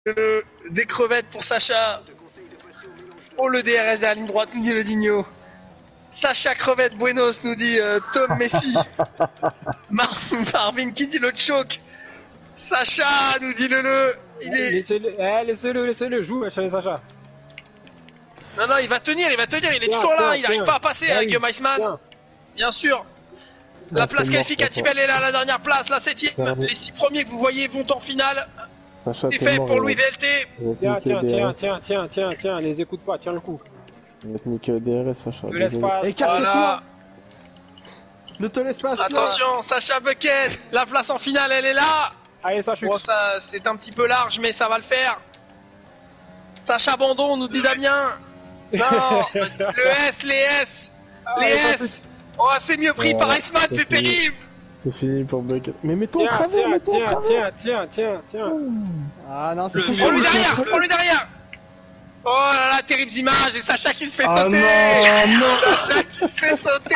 Des crevettes pour Sacha. Oh, le DRS de la ligne droite, nous dit le Digno. Sacha crevette Buenos, nous dit Tom Messi. Marvin qui dit le choke. Sacha, nous dit le. Il est... Laissez-le, joue, Sacha. Non, il va tenir, il est toujours là, il n'arrive pas à passer avec Guillaume Iceman. Bien sûr. La place qualificative, elle est là, la dernière place, la 7ème. Les 6 premiers que vous voyez vont en finale. C'est fait pour Louis VLT. Tiens, les écoute pas, tiens le coup. On va te niquer DRS, Sacha. Écarte-toi. Voilà. Ne te laisse pas. Attention, Sacha Bucket, la place en finale, elle est là. Allez, Sacha. Bon, ça, c'est un petit peu large, mais ça va le faire. Sacha Bandon, nous dit Damien. Non, le S, les S. Oh, c'est mieux pris par Iceman, c'est terrible. C'est fini pour Bucket. Mais mets-toi au travers, mets-toi au travers. Tiens. Ah non, c'est Prends-lui derrière. Oh là là, terribles images, et Sacha qui se fait sauter. Non. Sacha qui se fait sauter.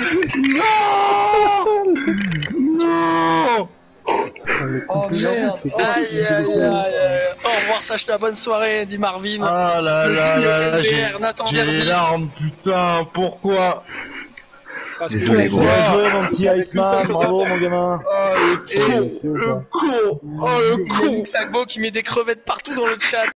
Non. Oh merde. Aïe. Au revoir Sacha, bonne soirée, dit Marvin. Ah là, j'ai les larmes, putain, pourquoi? Parce que Bien joué, mon petit Iceman, bravo mon gamin. Oh le con. Yannick Sagbo qui met des crevettes partout dans le chat.